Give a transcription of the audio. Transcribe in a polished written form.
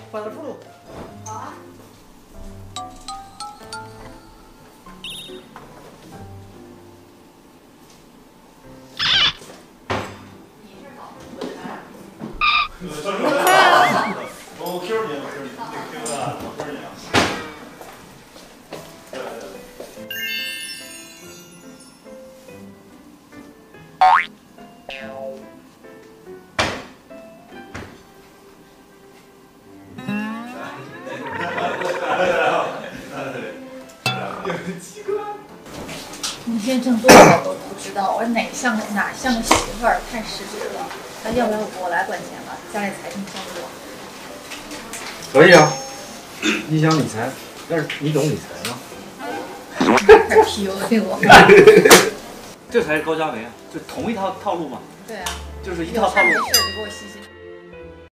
换个出路。 好啊。你是搞什么的？ 我 Q 你，我 Q 你，你 Q 的，我 Q 你啊。 你现在挣多少都不知道，我哪像个媳妇儿太失职了。那要不要我来管钱吧？家里财政交给我。 可以啊，你想理财，但是你懂理财吗？ 还 PUA 我。 这才是高佳梅啊，就同一套路嘛。 对啊， 就是一套套路。 有事没事就给我洗洗。